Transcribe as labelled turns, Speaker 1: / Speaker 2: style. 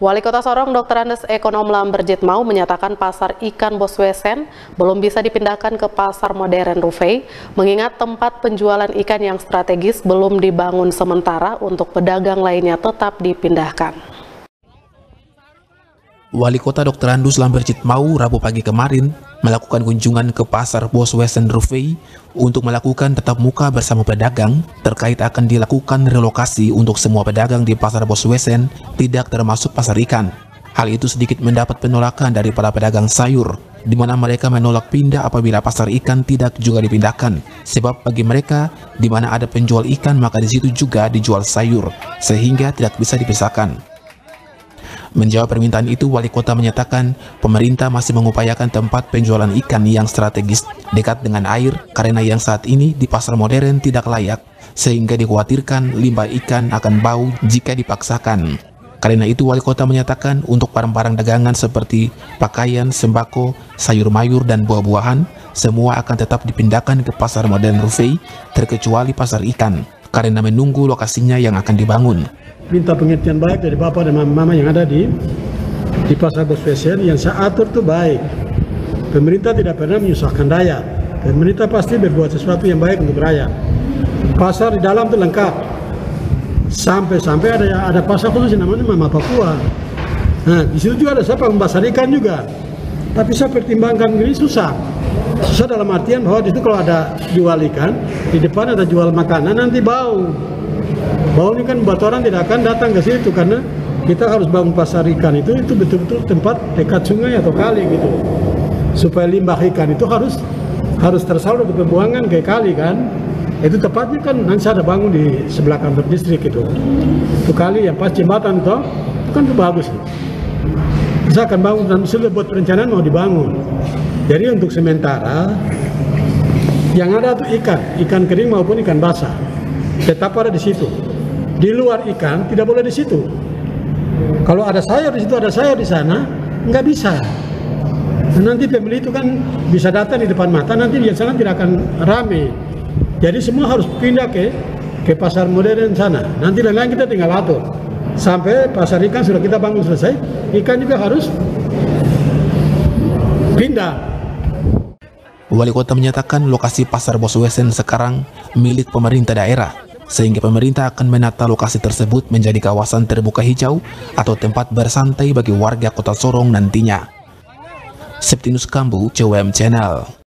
Speaker 1: Wali Kota Sorong Dr. Andes Ekonom Lamberjit Mau menyatakan pasar ikan Boswesen belum bisa dipindahkan ke pasar modern Rufai, mengingat tempat penjualan ikan yang strategis belum dibangun sementara untuk pedagang lainnya tetap dipindahkan.
Speaker 2: Wali Kota Dr. Andes Lamberjit Mau Rabu pagi kemarin melakukan kunjungan ke pasar Boswesen Rufai untuk melakukan tatap muka bersama pedagang terkait akan dilakukan relokasi untuk semua pedagang di pasar Boswesen, tidak termasuk pasar ikan. Hal itu sedikit mendapat penolakan dari para pedagang sayur, di mana mereka menolak pindah apabila pasar ikan tidak juga dipindahkan. Sebab bagi mereka, di mana ada penjual ikan maka di situ juga dijual sayur, sehingga tidak bisa dipisahkan. Menjawab permintaan itu, Wali Kota menyatakan pemerintah masih mengupayakan tempat penjualan ikan yang strategis dekat dengan air karena yang saat ini di pasar modern tidak layak, sehingga dikhawatirkan limbah ikan akan bau jika dipaksakan. Karena itu, Wali Kota menyatakan untuk barang-barang dagangan seperti pakaian, sembako, sayur mayur, dan buah-buahan, semua akan tetap dipindahkan ke pasar modern Rufai, terkecuali pasar ikan, karena menunggu lokasinya yang akan dibangun.
Speaker 3: Minta pengertian baik dari bapak dan mama yang ada di pasar Boswesen, yang saya atur itu baik. Pemerintah tidak pernah menyusahkan rakyat. Pemerintah pasti berbuat sesuatu yang baik untuk rakyat. Pasar di dalam itu lengkap. Sampai-sampai ada pasar khusus namanya Mama Papua. Nah, di situ juga ada siapa membasar ikan juga. Tapi saya pertimbangkan ini susah. Susah dalam artian bahwa di situ kalau ada jual ikan, di depan ada jual makanan, nanti bau. Bau ini kan buat orang tidak akan datang ke situ, karena kita harus bangun pasar ikan itu betul-betul tempat dekat sungai atau kali gitu. Supaya limbah ikan itu harus tersalur ke pembuangan ke kali kan. Itu tepatnya kan nanti ada bangun di sebelah kantor distrik itu. Itu kali yang pas jembatan itu kan itu bagus. Saya akan bangun dan sudah buat perencanaan mau dibangun. Jadi untuk sementara yang ada itu ikan kering maupun ikan basah tetap ada di situ. Di luar ikan tidak boleh di situ. Kalau ada sayur di situ, ada sayur di sana, nggak bisa. Dan nanti pembeli itu kan bisa datang di depan mata, nanti di sana tidak akan rame. Jadi semua harus pindah ke pasar modern sana. Nanti lain-lain kita tinggal atur. Sampai pasar ikan sudah kita bangun selesai, ikan juga harus pindah.
Speaker 2: Wali Kota menyatakan lokasi pasar Boswesen sekarang milik pemerintah daerah, sehingga pemerintah akan menata lokasi tersebut menjadi kawasan terbuka hijau atau tempat bersantai bagi warga Kota Sorong nantinya. Septinus Kambu, CWM Channel.